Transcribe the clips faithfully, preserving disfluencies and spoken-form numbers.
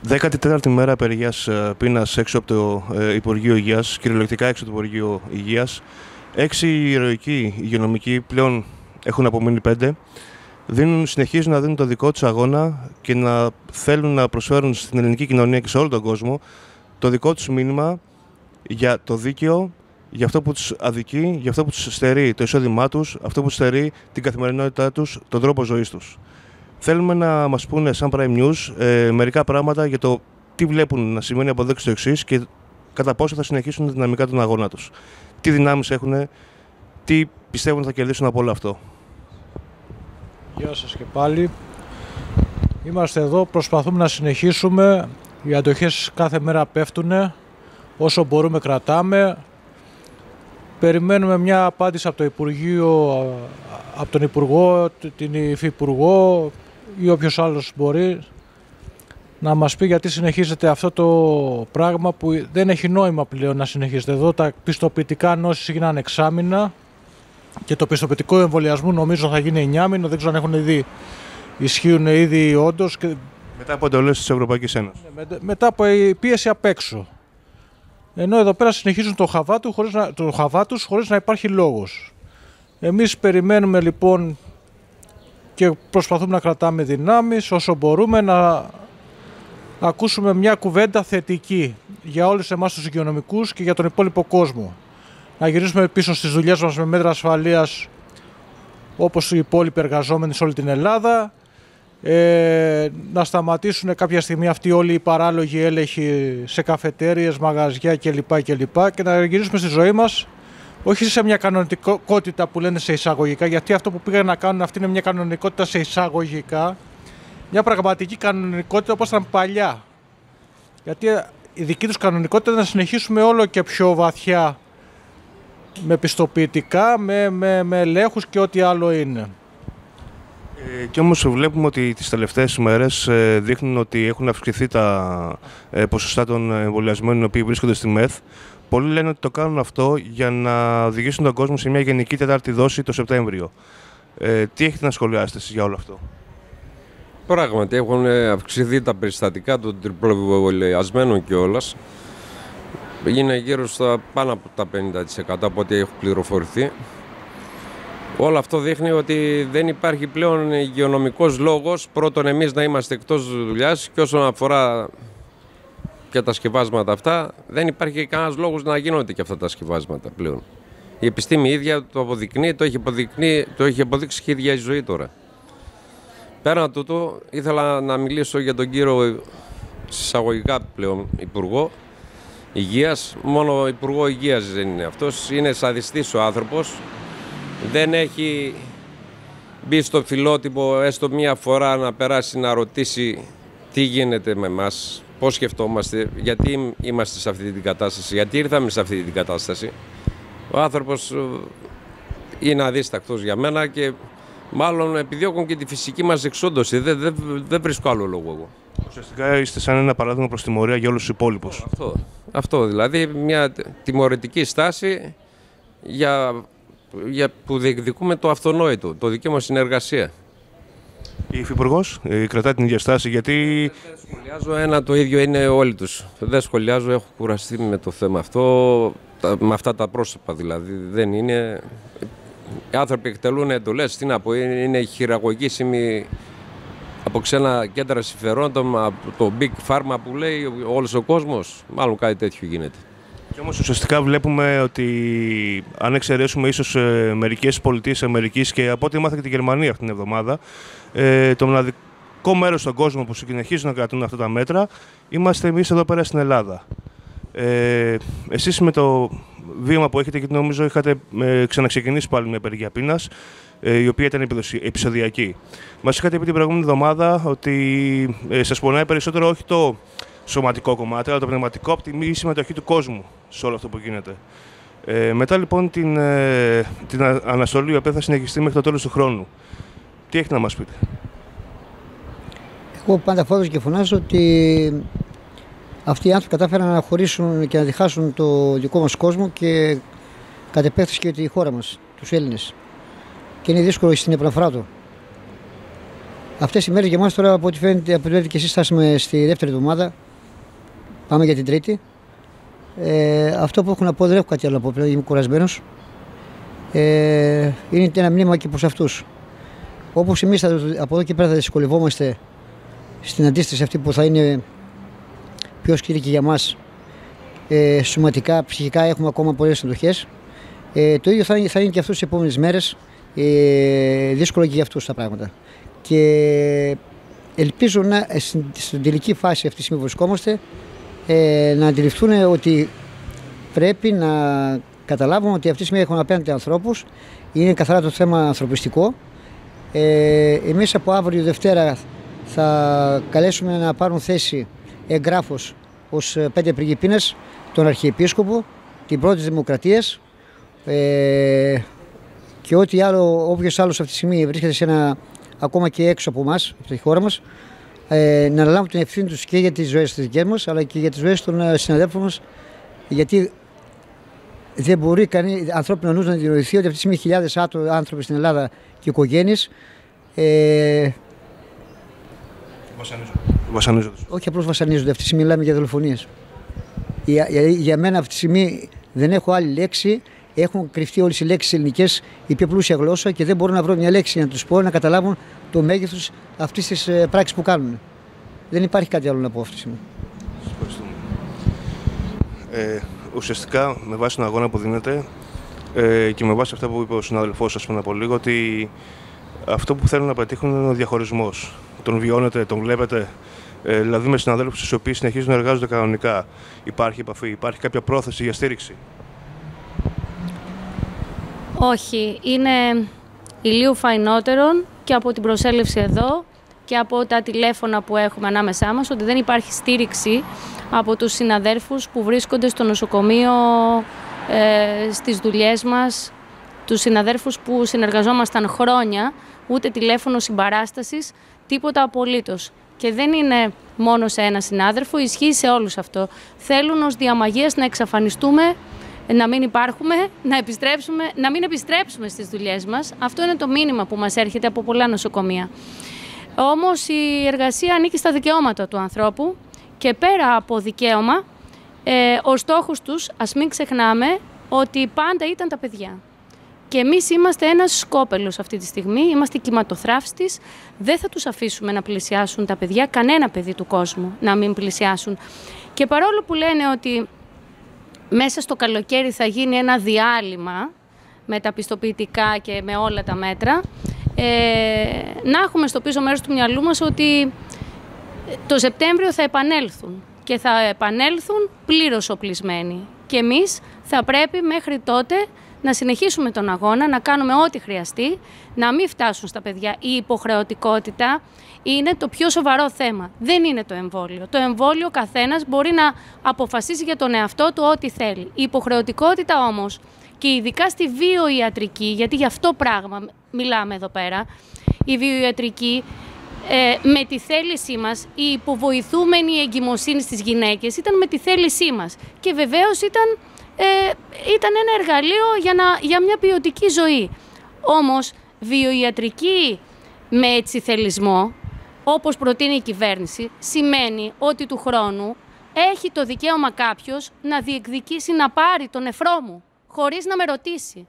δέκατη τέταρτη μέρα απεργίας πείνας έξω από το ε, Υπουργείο Υγείας, κυριολεκτικά έξω από το Υπουργείο Υγείας. Έξι ηρωικοί υγειονομικοί, πλέον έχουν απομείνει πέντε, δίνουν, συνεχίζουν να δίνουν το δικό τους αγώνα και να θέλουν να προσφέρουν στην ελληνική κοινωνία και σε όλο τον κόσμο το δικό τους μήνυμα για το δίκαιο, για αυτό που τους αδικεί, για αυτό που τους στερεί το εισόδημά τους, αυτό που τους στερεί την καθημερινότητά τους, τον τρόπο ζωής τους. Θέλουμε να μας πούνε σαν Prime News ε, μερικά πράγματα για το τι βλέπουν να σημαίνει από εδώ και στο εξής και κατά πόσο θα συνεχίσουν δυναμικά τον αγώνα τους. Τι δυνάμεις έχουν, τι πιστεύουν θα κερδίσουν από όλο αυτό. Γεια σας και πάλι. Είμαστε εδώ, προσπαθούμε να συνεχίσουμε. Οι αντοχές κάθε μέρα πέφτουν, όσο μπορούμε κρατάμε. Περιμένουμε μια απάντηση από το Υπουργείο, από τον Υπουργό, την Υφυπουργό ή όποιος άλλος μπορεί να μας πει γιατί συνεχίζεται αυτό το πράγμα που δεν έχει νόημα πλέον να συνεχίζεται. Εδώ τα πιστοποιητικά νόσης γίνανε εξάμηνα και το πιστοποιητικό εμβολιασμού νομίζω θα γίνει εννιάμηνο, δεν ξέρω αν έχουν ήδη, ισχύουν ήδη όντως. Και... Μετά από εντολές της Ευρωπαϊκής Ένωσης. Με, μετά από η πίεση απ' έξω. Ενώ εδώ πέρα συνεχίζουν το χαβά, του, χωρίς να, το χαβά τους χωρίς να υπάρχει λόγος. Εμείς περιμένουμε λοιπόν και προσπαθούμε να κρατάμε δυνάμεις όσο μπορούμε να ακούσουμε μια κουβέντα θετική για όλους εμάς τους υγειονομικούς και για τον υπόλοιπο κόσμο. Να γυρίσουμε πίσω στις δουλειές μας με μέτρα ασφαλείας όπως οι υπόλοιποι εργαζόμενοι σε όλη την Ελλάδα. Ε, να σταματήσουν κάποια στιγμή αυτοί όλοι οι παράλογοι έλεγχοι σε καφετέριες, μαγαζιά κλπ. κλπ. Και να γυρίσουμε στη ζωή μας, όχι σε μια κανονικότητα που λένε σε εισαγωγικά, γιατί αυτό που πήγαν να κάνουν αυτή είναι μια κανονικότητα σε εισαγωγικά, μια πραγματική κανονικότητα όπως ήταν παλιά. Γιατί η δική τους κανονικότητα είναι να συνεχίσουμε όλο και πιο βαθιά με πιστοποιητικά, με, με, με ελέγχους και ό,τι άλλο είναι. Ε, και όμως βλέπουμε ότι τις τελευταίες ημέρες ε, δείχνουν ότι έχουν αυξηθεί τα ε, ποσοστά των εμβολιασμένων οι οποίοι βρίσκονται στη ΜΕΘ. Πολλοί λένε ότι το κάνουν αυτό για να οδηγήσουν τον κόσμο σε μια γενική τέταρτη δόση το Σεπτέμβριο. Ε, τι έχετε να σχολιάσετε εσείς για όλο αυτό? Πράγματι έχουν αυξηθεί τα περιστατικά των τριπλοεμβολιασμένων κιόλας. Είναι γύρω στα πάνω από τα πενήντα τοις εκατό από ό,τι έχω πληροφορηθεί. Όλο αυτό δείχνει ότι δεν υπάρχει πλέον υγειονομικός λόγος πρώτον εμείς να είμαστε εκτός δουλειάς και όσον αφορά και τα σκευάσματα αυτά δεν υπάρχει κανένας λόγος να γίνονται και αυτά τα σκευάσματα πλέον. Η επιστήμη ίδια το αποδεικνύει, το έχει, αποδεικνύει, το έχει αποδείξει και η ίδια η ζωή τώρα. Πέραν τούτου ήθελα να μιλήσω για τον κύριο εισαγωγικά πλέον Υπουργό Υγείας. Μόνο Υπουργό Υγείας δεν είναι αυτός, είναι σαδιστής ο άνθρωπος. Δεν έχει μπει στο φιλότυπο έστω μία φορά να περάσει να ρωτήσει τι γίνεται με εμάς, πώς σκεφτόμαστε, γιατί είμαστε σε αυτή την κατάσταση, γιατί ήρθαμε σε αυτή την κατάσταση. Ο άνθρωπος είναι αδίστακτος για μένα και μάλλον επιδιώκουν και τη φυσική μας εξόντωση. Δεν, δεν, δεν βρίσκω άλλο λόγο εγώ. Ουσιαστικά είστε σαν ένα παράδειγμα προς τιμωρία για όλους τους υπόλοιπους. Αυτό, αυτό δηλαδή μια τιμωρητική στάση για... για που διεκδικούμε το αυτονόητο, το δική μας συνεργασία. Η Υφυπουργός ε, κρατά την ίδια στάση γιατί... Δεν σχολιάζω ένα, το ίδιο είναι όλοι τους. Δεν σχολιάζω, έχω κουραστεί με το θέμα αυτό, τα, με αυτά τα πρόσωπα δηλαδή. Δεν είναι... Οι άνθρωποι εκτελούν εντολές, τι να πω, είναι, είναι χειραγωγήσιμοι από ξένα κέντρα συμφερόντων, από το Big Pharma που λέει όλος ο κόσμος, μάλλον κάτι τέτοιο γίνεται. Και όμως ουσιαστικά βλέπουμε ότι αν εξαιρέσουμε ίσως ε, μερικές πολιτείες Αμερικής και από ό,τι μάθα και τη Γερμανία αυτήν την εβδομάδα, ε, το μοναδικό μέρος στον κόσμο που συνεχίζουν να κρατούν αυτά τα μέτρα είμαστε εμείς εδώ πέρα στην Ελλάδα. Ε, εσείς με το βίωμα που έχετε, γιατί νομίζω είχατε ε, ξαναξεκινήσει πάλι μια απεργία πείνας, ε, η οποία ήταν επεισοδιακή. Μας είχατε πει την προηγούμενη εβδομάδα ότι ε, σας πονάει περισσότερο όχι το σωματικό κομμάτι, αλλά το πνευματικό από τη συμμετοχή του κόσμου σε όλο αυτό που γίνεται. Ε, μετά λοιπόν την, ε, την αναστολή, η οποία θα συνεχιστεί μέχρι το τέλος του χρόνου. Τι έχετε να μας πείτε? Εγώ πάντα φώναζω και φωνάζω ότι αυτοί οι άνθρωποι κατάφεραν να χωρίσουν και να διχάσουν το δικό μας κόσμο και κατ' επέκταση και τη χώρα μας, τους Έλληνες. Και είναι δύσκολο στην επαναφορά του. Αυτές οι μέρες για εμάς τώρα, από ό,τι φαίνεται, από ό,τι φαίνεται και εσείς, φτάσαμε στη δεύτερη εβδομάδα. Πάμε για την τρίτη. Ε, αυτό που έχω να πω, δεν έχω κάτι άλλο να πω, πλέον είμαι κουρασμένος. Ε, είναι ένα μνήμα και προς αυτούς. Όπως εμείς θα, από εδώ και πέρα θα δυσκολευόμαστε στην αντίσταση αυτή που θα είναι πιο σκληρή και για μας, ε, σωματικά, ψυχικά έχουμε ακόμα πολλές εντοχές. Ε, το ίδιο θα είναι, θα είναι και αυτούς τις επόμενες μέρες, ε, δύσκολο και για αυτούς τα πράγματα. Και ελπίζω να, στην, στην τελική φάση αυτή τη στιγμή βρισκόμαστε, ε, να αντιληφθούν ότι πρέπει να καταλάβουν ότι αυτή τη στιγμή έχουν απέναντι ανθρώπους, είναι καθαρά το θέμα ανθρωπιστικό. Ε, εμείς από αύριο Δευτέρα θα καλέσουμε να πάρουν θέση εγγράφος ως πέντε πριγκιπίνες τον Αρχιεπίσκοπο, την πρώτη της Δημοκρατίας, ε, και ό,τι άλλο, όποιος άλλος αυτή τη στιγμή βρίσκεται σε ένα, ακόμα και έξω από εμάς, από τη χώρα μας, ε, να αναλάβουν την ευθύνη τους και για τις ζωές της δικές μας, αλλά και για τις ζωές των συναδέλφων μας, γιατί δεν μπορεί κανείς ανθρώπινο νους να διανοηθεί ότι αυτή τη στιγμή χιλιάδες άνθρωποι στην Ελλάδα και οικογένειες ε, βασανίζονται. Όχι απλώς βασανίζονται, αυτή τη στιγμή μιλάμε για δολοφονίες. Για, για, για μένα αυτή τη στιγμή δεν έχω άλλη λέξη. Έχουν κρυφτεί όλες οι λέξεις ελληνικές, η πιο πλούσια γλώσσα, και δεν μπορώ να βρω μια λέξη να τους πω να καταλάβουν το μέγεθος αυτής της ε, πράξης που κάνουν. Δεν υπάρχει κάτι άλλο να πω αυτή τη στιγμή. Σας ευχαριστούμε. Ε, ουσιαστικά, με βάση τον αγώνα που δίνεται ε, και με βάση αυτά που είπε ο συνάδελφός σας πριν από λίγο, ότι αυτό που θέλουν να πετύχουν είναι ο διαχωρισμός. Τον βιώνετε, τον βλέπετε, ε, δηλαδή με συναδέλφους οι οποίοι συνεχίζουν να εργάζονται κανονικά. Υπάρχει επαφή, υπάρχει κάποια πρόθεση για στήριξη? Όχι, είναι ηλίου φαϊνότερον και από την προσέλευση εδώ και από τα τηλέφωνα που έχουμε ανάμεσά μας, ότι δεν υπάρχει στήριξη από τους συναδέρφους που βρίσκονται στο νοσοκομείο, ε, στις δουλειές μας, τους συναδέρφους που συνεργαζόμασταν χρόνια, ούτε τηλέφωνο συμπαράστασης, τίποτα απολύτως. Και δεν είναι μόνο σε ένα συνάδελφο, ισχύει σε όλους αυτό. Θέλουν ως διαμαγείας να εξαφανιστούμε, να μην υπάρχουμε, να επιστρέψουμε, να μην επιστρέψουμε στις δουλειές μας. Αυτό είναι το μήνυμα που μας έρχεται από πολλά νοσοκομεία. Όμως η εργασία ανήκει στα δικαιώματα του ανθρώπου και πέρα από δικαίωμα, ε, ο στόχος τους, ας μην ξεχνάμε, ότι πάντα ήταν τα παιδιά. Και εμείς είμαστε ένας σκόπελος αυτή τη στιγμή, είμαστε κυματοθράφστης, δεν θα τους αφήσουμε να πλησιάσουν τα παιδιά, κανένα παιδί του κόσμου να μην πλησιάσουν. Και παρόλο που λένε ότι μέσα στο καλοκαίρι θα γίνει ένα διάλειμμα με τα πιστοποιητικά και με όλα τα μέτρα, ε, να έχουμε στο πίσω μέρος του μυαλού μας ότι το Σεπτέμβριο θα επανέλθουν και θα επανέλθουν πλήρως οπλισμένοι. Και εμείς θα πρέπει μέχρι τότε να συνεχίσουμε τον αγώνα, να κάνουμε ό,τι χρειαστεί, να μην φτάσουν στα παιδιά. Η υποχρεωτικότητα είναι το πιο σοβαρό θέμα. Δεν είναι το εμβόλιο. Το εμβόλιο ο καθένας μπορεί να αποφασίσει για τον εαυτό του ό,τι θέλει. Η υποχρεωτικότητα όμως, και ειδικά στη βιοιατρική, γιατί γι' αυτό πράγμα μιλάμε εδώ πέρα, η βιοιατρική, ε, με τη θέλησή μας, η υποβοηθούμενη εγκυμοσύνη στις γυναίκες ήταν με τη θέλησή μας. Και βεβαίως ήταν... Ε, ήταν ένα εργαλείο για, να, για μια ποιοτική ζωή. Όμως, βιοιατρική με έτσι θελισμό, όπως προτείνει η κυβέρνηση, σημαίνει ότι του χρόνου έχει το δικαίωμα κάποιος να διεκδικήσει να πάρει τον νεφρό μου, χωρίς να με ρωτήσει.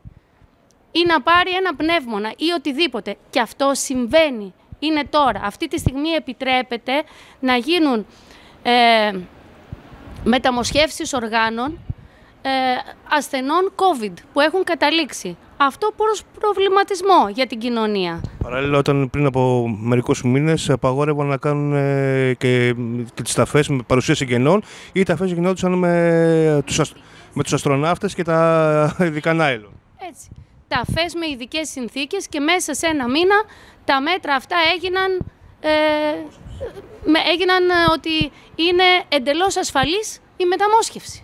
Ή να πάρει ένα πνεύμονα ή οτιδήποτε. Και αυτό συμβαίνει. Είναι τώρα. Αυτή τη στιγμή επιτρέπεται να γίνουν ε, μεταμοσχεύσεις οργάνων Ε, ασθενών COVID που έχουν καταλήξει. Αυτό προς προβληματισμό για την κοινωνία. Παράλληλα, όταν πριν από μερικούς μήνες απαγόρευαν να κάνουν ε, και, και τις ταφές με παρουσία συγγενών, ή οι ταφές γινόντουσαν με τους, αστ, με τους αστροναύτες και τα ειδικά νάιλον. Έτσι. Ταφές με ειδικές συνθήκες και μέσα σε ένα μήνα τα μέτρα αυτά έγιναν, ε, με, έγιναν ότι είναι εντελώς ασφαλής η μεταμόσχευση.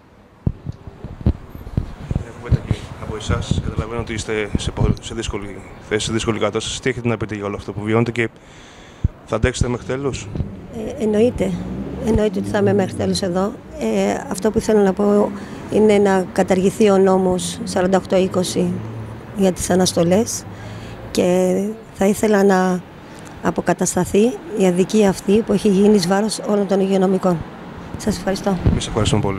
Από εσάς, καταλαβαίνω ότι είστε σε, σε δύσκολη θέση, σε δύσκολη κατάσταση. Τι έχετε να πείτε για όλο αυτό που βιώνετε και θα αντέξετε μέχρι τέλος? Ε, εννοείται. Εννοείται ότι θα είμαι μέχρι τέλος εδώ. Ε, αυτό που θέλω να πω είναι να καταργηθεί ο νόμος σαράντα οκτώ είκοσι για τις αναστολές και θα ήθελα να αποκατασταθεί η αδικία αυτή που έχει γίνει εις βάρος όλων των υγειονομικών. Σας ευχαριστώ. Εμείς ευχαριστούμε πολύ.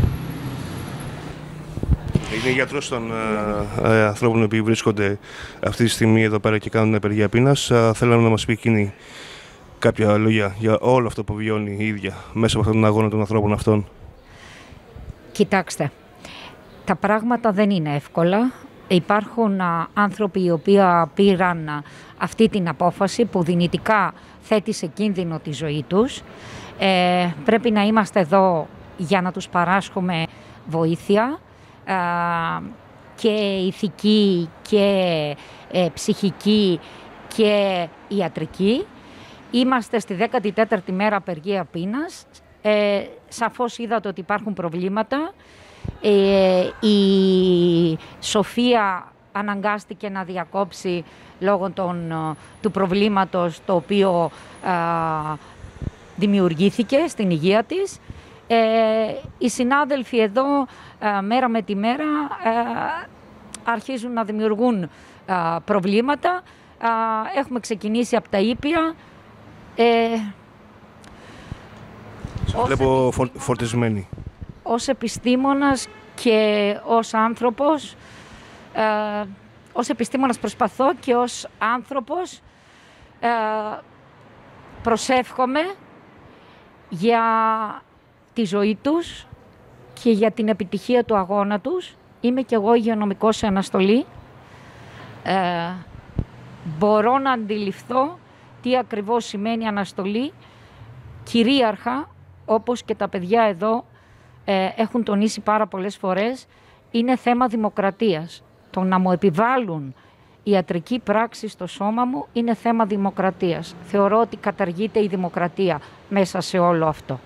Είναι γιατρός των ε, ε, ανθρώπων που βρίσκονται αυτή τη στιγμή εδώ πέρα και κάνουν απεργία πείνας. Ε, θέλαμε να μας πει εκείνη κάποια λόγια για όλο αυτό που βιώνει η ίδια μέσα από αυτόν τον αγώνα των ανθρώπων αυτών. Κοιτάξτε, τα πράγματα δεν είναι εύκολα. Υπάρχουν α, άνθρωποι οι οποίοι πήραν α, αυτή την απόφαση που δυνητικά θέτει σε κίνδυνο τη ζωή τους. Ε, πρέπει να είμαστε εδώ για να τους παράσχουμε βοήθεια α, και ηθική και ε, ψυχική και ιατρική. Είμαστε στη δέκατη τέταρτη μέρα απεργία πείνας. Ε, σαφώς είδατε ότι υπάρχουν προβλήματα. Ε, η Σοφία αναγκάστηκε να διακόψει λόγω των, του προβλήματος το οποίο α, δημιουργήθηκε στην υγεία της. Ε, οι συνάδελφοι εδώ α, μέρα με τη μέρα α, αρχίζουν να δημιουργούν α, προβλήματα. Α, έχουμε ξεκινήσει από τα ήπια. Ε, Βλέπω φορ, φορτισμένη. Ως επιστήμονας και ως άνθρωπος, ε, ως επιστήμονας προσπαθώ και ως άνθρωπος ε, προσεύχομαι για τη ζωή τους και για την επιτυχία του αγώνα τους. Είμαι κι εγώ υγειονομικός σε αναστολή. Ε, μπορώ να αντιληφθώ τι ακριβώς σημαίνει αναστολή. Κυρίαρχα, όπως και τα παιδιά εδώ ε, έχουν τονίσει πάρα πολλές φορές, είναι θέμα δημοκρατίας. Το να μου επιβάλλουν ιατρική πράξη στο σώμα μου είναι θέμα δημοκρατίας. Θεωρώ ότι καταργείται η δημοκρατία μέσα σε όλο αυτό.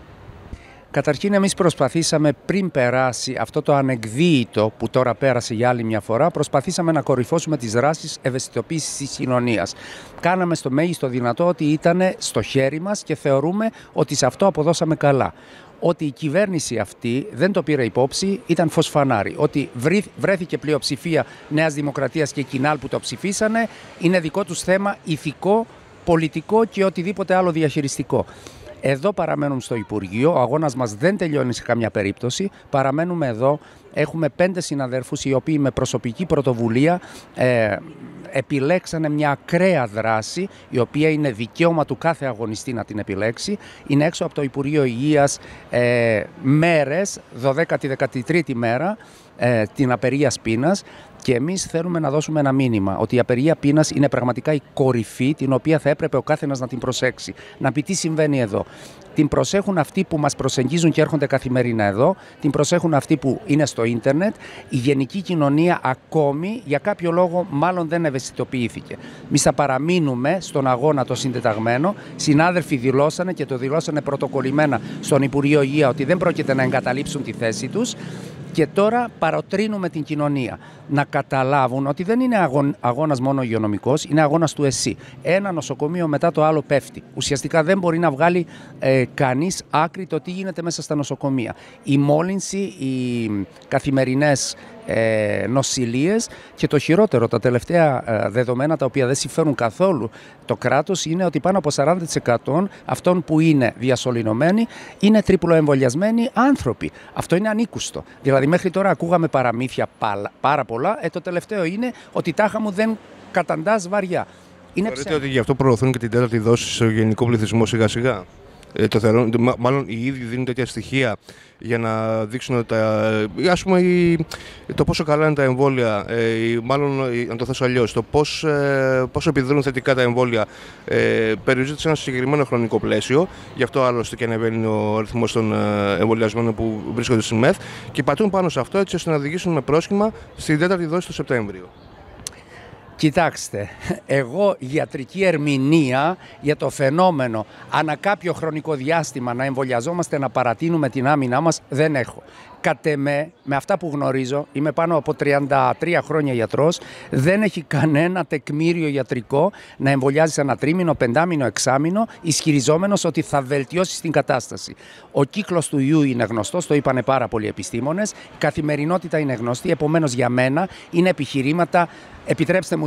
Καταρχήν εμείς προσπαθήσαμε πριν περάσει αυτό το ανεκδίητο που τώρα πέρασε για άλλη μια φορά, προσπαθήσαμε να κορυφώσουμε τις δράσεις ευαισθητοποίησης της κοινωνίας. Κάναμε στο μέγιστο δυνατό ότι ήταν στο χέρι μας και θεωρούμε ότι σε αυτό αποδώσαμε καλά. Ότι η κυβέρνηση αυτή δεν το πήρε υπόψη ήταν φως φανάρι. Ότι βρέθηκε πλειοψηφία Νέας Δημοκρατίας και Κινάλ που το ψηφίσανε είναι δικό τους θέμα ηθικό, πολιτικό και οτιδήποτε άλλο διαχειριστικό. Εδώ παραμένουμε στο Υπουργείο, ο αγώνας μας δεν τελειώνει σε καμιά περίπτωση, παραμένουμε εδώ, έχουμε πέντε συναδέρφους οι οποίοι με προσωπική πρωτοβουλία ε, επιλέξανε μια ακραία δράση, η οποία είναι δικαίωμα του κάθε αγωνιστή να την επιλέξει. Είναι έξω από το Υπουργείο Υγείας ε, μέρες, δωδέκατη δεκατρίτη τρίτη μέρα, ε, την απεργία πείνας. Και εμείς θέλουμε να δώσουμε ένα μήνυμα ότι η απεργία πείνας είναι πραγματικά η κορυφή την οποία θα έπρεπε ο καθένας να την προσέξει. Να πει τι συμβαίνει εδώ. Την προσέχουν αυτοί που μας προσεγγίζουν και έρχονται καθημερινά εδώ, την προσέχουν αυτοί που είναι στο ίντερνετ. Η γενική κοινωνία ακόμη για κάποιο λόγο μάλλον δεν ευαισθητοποιήθηκε. Εμείς θα παραμείνουμε στον αγώνα το συντεταγμένο. Συνάδελφοι δηλώσανε και το δηλώσανε πρωτοκολλημένα στον Υπουργείο Υγεία ότι δεν πρόκειται να εγκαταλείψουν τη θέση τους. Και τώρα παροτρύνουμε την κοινωνία να καταλάβουν ότι δεν είναι αγώνας μόνο υγειονομικός, είναι αγώνας του ΕΣΥ. Ένα νοσοκομείο μετά το άλλο πέφτει. Ουσιαστικά δεν μπορεί να βγάλει ε, κανείς άκρη το τι γίνεται μέσα στα νοσοκομεία. Η μόλυνση, οι καθημερινές ε, νοσηλίες και το χειρότερο, τα τελευταία ε, δεδομένα τα οποία δεν συμφέρουν καθόλου το κράτος είναι ότι πάνω από σαράντα τοις εκατό αυτών που είναι διασωληνωμένοι είναι τριπλοεμβολιασμένοι άνθρωποι. Αυτό είναι ανήκουστο. Δηλαδή μέχρι τώρα ακούγαμε παραμύθια πάρα πολλά. Ε, το τελευταίο είναι ότι τάχα μου δεν καταντάς βαριά. Θεωρείτε ότι γι' αυτό προωθούν και την τέταρτη δόση στο γενικό πληθυσμό σιγά σιγά. Ε, το θεωρούν, μάλλον οι ίδιοι δίνουν τέτοια στοιχεία για να δείξουν τα, ας πούμε, το πόσο καλά είναι τα εμβόλια, ε, μάλλον να το θέσω αλλιώς, το πώς, ε, πόσο επιδρούν θετικά τα εμβόλια ε, περιορίζεται σε ένα συγκεκριμένο χρονικό πλαίσιο. Γι' αυτό άλλωστε και ανεβαίνει ο αριθμός των εμβολιασμένων που βρίσκονται στη ΜΕΘ και πατούν πάνω σε αυτό έτσι ώστε να οδηγήσουν με πρόσχημα στην τέταρτη δόση το Σεπτέμβριο. Κοιτάξτε, εγώ ιατρική ερμηνεία για το φαινόμενο ανά κάποιο χρονικό διάστημα να εμβολιαζόμαστε, να παρατείνουμε την άμυνά μας, δεν έχω. Κατ' εμέ, με αυτά που γνωρίζω, είμαι πάνω από τριάντα τρία χρόνια γιατρός, δεν έχει κανένα τεκμήριο ιατρικό να εμβολιάζεις ένα τρίμηνο, πεντάμηνο, εξάμηνο, ισχυριζόμενος ότι θα βελτιώσει την κατάσταση. Ο κύκλος του ιού είναι γνωστός, το είπανε πάρα πολλοί επιστήμονες, η καθημερινότητα είναι γνωστή, επομένως για μένα είναι επιχειρήματα, επιτρέψτε μου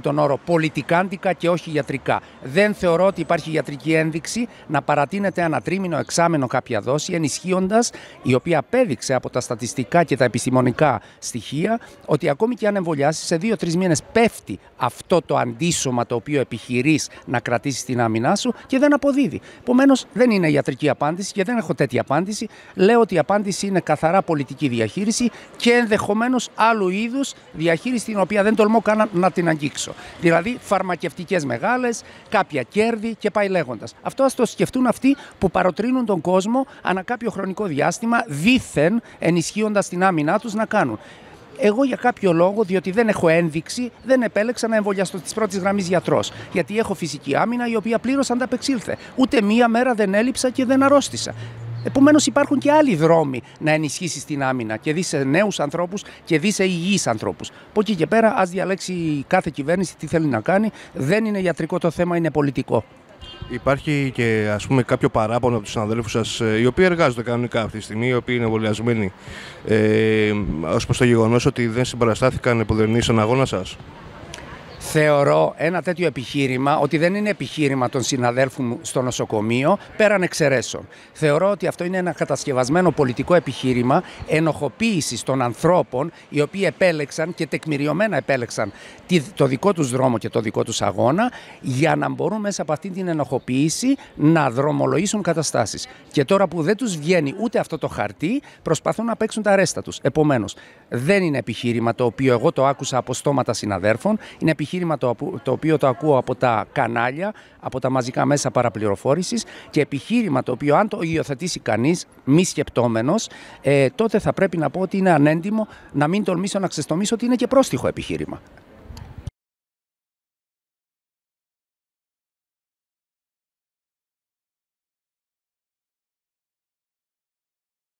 τον όρο πολιτικάντικα και όχι ιατρικά. Δεν θεωρώ ότι υπάρχει ιατρική ένδειξη να παρατείνεται ένα τρίμηνο, εξάμηνο κάποια δόση, ενισχύοντας, η οποία απέδειξε από τα στατιστικά και τα επιστημονικά στοιχεία, ότι ακόμη και αν εμβολιάσεις σε δύο-τρεις μήνες πέφτει αυτό το αντίσωμα το οποίο επιχειρείς να κρατήσεις την άμυνά σου και δεν αποδίδει. Επομένως, δεν είναι ιατρική απάντηση και δεν έχω τέτοια απάντηση. Λέω ότι η απάντηση είναι καθαρά πολιτική διαχείριση και ενδεχομένως άλλου είδους διαχείριση, την οποία δεν τολμώ καν να την αγγίξω. Δηλαδή, φαρμακευτικές μεγάλες, κάποια κέρδη και πάει λέγοντας. Αυτό ας το σκεφτούν αυτοί που παροτρύνουν τον κόσμο ανά κάποιο χρονικό διάστημα, δήθεν ενισχύοντας την άμυνά τους να κάνουν. Εγώ για κάποιο λόγο, διότι δεν έχω ένδειξη, δεν επέλεξα να εμβολιαστώ της πρώτης γραμμής γιατρός. Γιατί έχω φυσική άμυνα η οποία πλήρως ανταπεξήλθε. Ούτε μία μέρα δεν έλειψα και δεν αρρώστησα. Επομένως, υπάρχουν και άλλοι δρόμοι να ενισχύσεις την άμυνα και δεις σε νέους ανθρώπους και δεις σε υγιείς ανθρώπους. Από εκεί και πέρα, ας διαλέξει κάθε κυβέρνηση τι θέλει να κάνει. Δεν είναι ιατρικό το θέμα, είναι πολιτικό. Υπάρχει και ας πούμε κάποιο παράπονο από τους συναδέλφους σας, οι οποίοι εργάζονται κανονικά αυτή τη στιγμή, οι οποίοι είναι εμβολιασμένοι, ε, ως προς το γεγονός ότι δεν συμπαραστάθηκαν υποδερνείς στον αγώνα σας? Θεωρώ ένα τέτοιο επιχείρημα ότι δεν είναι επιχείρημα των συναδέλφων μου στο νοσοκομείο πέραν εξαιρέσεων. Θεωρώ ότι αυτό είναι ένα κατασκευασμένο πολιτικό επιχείρημα ενοχοποίησης των ανθρώπων, οι οποίοι επέλεξαν και τεκμηριωμένα επέλεξαν το δικό τους δρόμο και το δικό τους αγώνα, για να μπορούν μέσα από αυτή την ενοχοποίηση να δρομολογήσουν καταστάσεις. Και τώρα που δεν τους βγαίνει ούτε αυτό το χαρτί, προσπαθούν να παίξουν τα ρέστα τους. Επομένως, δεν είναι επιχείρημα το οποίο εγώ το άκουσα από στόματα συναδέρφων, είναι επιχείρημα Το, το οποίο το ακούω από τα κανάλια, από τα μαζικά μέσα παραπληροφόρησης, και επιχείρημα το οποίο αν το υιοθετήσει κανείς μη σκεπτόμενος, ε, τότε θα πρέπει να πω ότι είναι ανέντιμο, να μην τολμήσω να ξεστομίσω ότι είναι και πρόστιχο επιχείρημα.